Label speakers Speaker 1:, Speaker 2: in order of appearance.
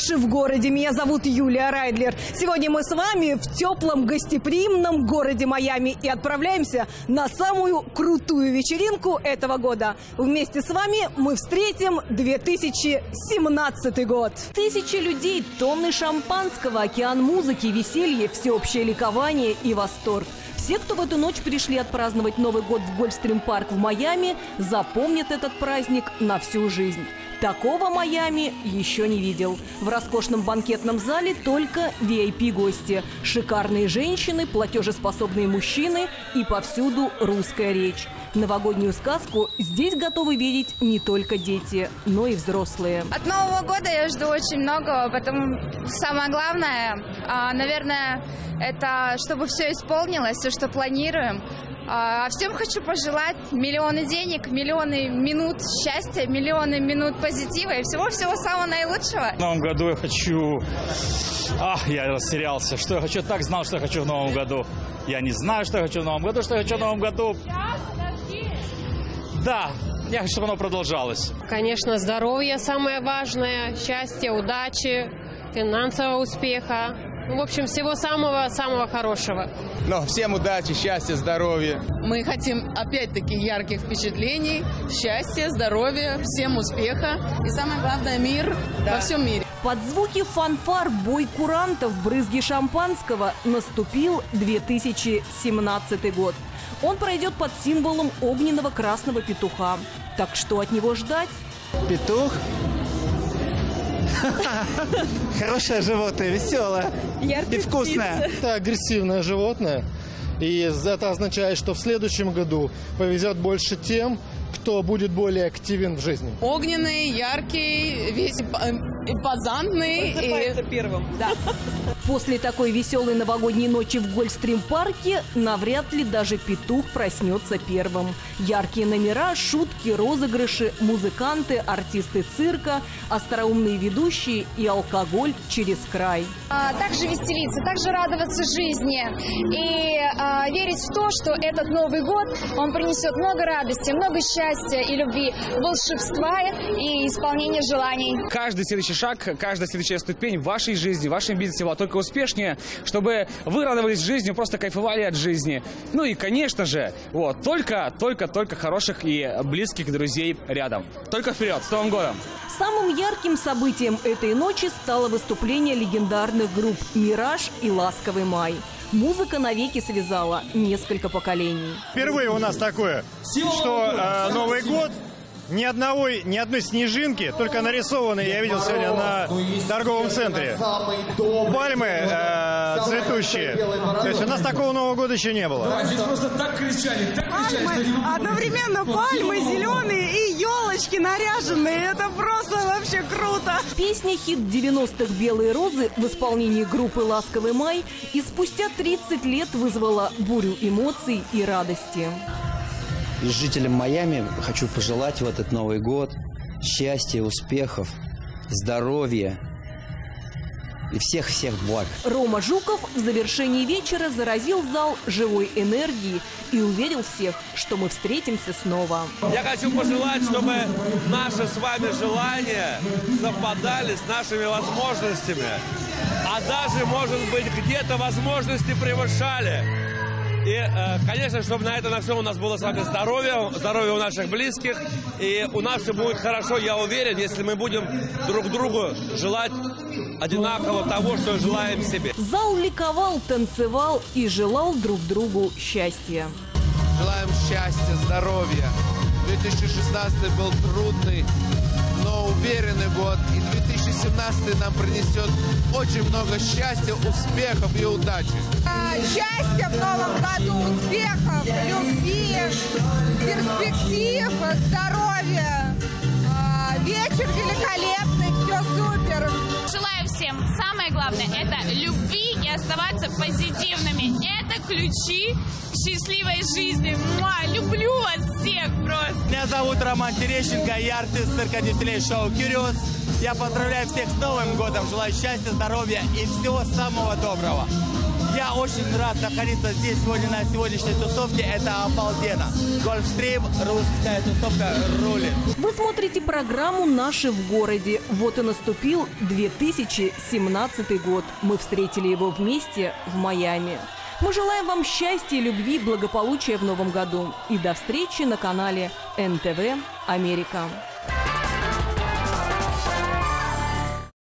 Speaker 1: Мираж в городе. Меня зовут Юлия Райдлер. Сегодня мы с вами в теплом гостеприимном городе Майами и отправляемся на самую крутую вечеринку этого года. Вместе с вами мы встретим 2017 год. Тысячи людей, тонны шампанского, океан музыки, веселье, всеобщее ликование и восторг. Все, кто в эту ночь пришли отпраздновать Новый год в Гольфстрим-парк в Майами, запомнят этот праздник на всю жизнь. Такого Майами еще не видел. В роскошном банкетном зале только VIP-гости. Шикарные женщины, платежеспособные мужчины и повсюду русская речь. Новогоднюю сказку здесь готовы видеть не только дети, но и взрослые.
Speaker 2: От Нового года я жду очень многого, потому самое главное, наверное, это чтобы все исполнилось, все, что планируем. А всем хочу пожелать миллионы денег, миллионы минут счастья, миллионы минут позитива и всего-всего самого наилучшего.
Speaker 3: В новом году я хочу... я растерялся. Что я хочу? Я так знал, что я хочу в новом году. Я не знаю, что я хочу в новом году, что я хочу в новом году. Да, я хочу, чтобы оно продолжалось.
Speaker 4: Конечно, здоровье самое важное, счастье, удачи, финансового успеха. В общем, всего самого-самого хорошего.
Speaker 5: Но всем удачи, счастья, здоровья.
Speaker 6: Мы хотим, опять-таки, ярких впечатлений, счастья, здоровья, всем успеха и, самое главное, мир во всем мире.
Speaker 1: Под звуки фанфар, бой курантов, брызги шампанского наступил 2017 год. Он пройдет под символом огненного красного петуха. Так что от него ждать?
Speaker 7: Петух? Хорошее животное, веселое и вкусное.
Speaker 8: Это агрессивное животное. И это означает, что в следующем году повезет больше тем, кто будет более активен в жизни.
Speaker 6: Огненный, яркий, весь импозантный.
Speaker 1: Просыпается первым. Да. После такой веселой новогодней ночи в Гольфстрим-парке навряд ли даже петух проснется первым. Яркие номера, шутки, розыгрыши, музыканты, артисты цирка, остроумные ведущие и алкоголь через край.
Speaker 2: Также веселиться, также радоваться жизни и верить в то, что этот Новый год, он принесет много радости, много счастья и любви, волшебства и исполнения желаний.
Speaker 3: Каждый следующий шаг, каждая следующая ступень в вашей жизни, в вашем бизнесе была только успешнее, чтобы вы радовались жизнью, просто кайфовали от жизни. Ну и, конечно же, только хороших и близких друзей рядом. Только вперед, с Новым годом!
Speaker 1: Самым ярким событием этой ночи стало выступление легендарных групп «Мираж» и «Ласковый май». Музыка навеки связала несколько поколений.
Speaker 8: Впервые у нас такое, что Новый год ни одной снежинки, только нарисованные, я видел сегодня на торговом центре. Пальмы цветущие. То есть у нас такого Нового года еще не было.
Speaker 9: Здесь просто так кричали,
Speaker 10: одновременно пальмы зеленые и елочки наряженные. Это просто вообще круто.
Speaker 1: Песня-хит 90-х «Белые розы» в исполнении группы «Ласковый май» и спустя 30 лет вызвала бурю эмоций и радости.
Speaker 7: И жителям Майами хочу пожелать в этот Новый год счастья, успехов, здоровья и всех-всех благ.
Speaker 1: Рома Жуков в завершении вечера заразил зал живой энергией и уверил всех, что мы встретимся снова.
Speaker 9: Я хочу пожелать, чтобы наши с вами желания совпадали с нашими возможностями, а даже, может быть, где-то возможности превышали. И, конечно, чтобы на все у нас было с вами здоровье у наших близких, и у нас все будет хорошо, я уверен, если мы будем друг другу желать одинаково того, что желаем себе.
Speaker 1: Зал ликовал, танцевал и желал друг другу счастья.
Speaker 5: Желаем счастья, здоровья. 2016 был трудный, но уверенный год. И 2017 нам принесет очень много счастья, успехов и удачи.
Speaker 10: Счастья в новом году, успехов, любви, перспектив, здоровья. Вечер великолепный, все супер.
Speaker 2: Желаю всем, самое главное, это любви и оставаться позитивными. Это ключи к счастливой жизни. Люблю вас всех просто.
Speaker 7: Меня зовут Роман Терещенко, я артист цирка Дефиле шоу «Кюриос». Я поздравляю всех с Новым годом, желаю счастья, здоровья и всего самого доброго.
Speaker 11: Я очень рад находиться здесь сегодня на сегодняшней тусовке. Это обалденно. Гольфстрим, русская тусовка рулит.
Speaker 1: Вы смотрите программу «Наши в городе». Вот и наступил 2017 год. Мы встретили его вместе в Майами. Мы желаем вам счастья, любви, благополучия в новом году. И до встречи на канале НТВ Америка.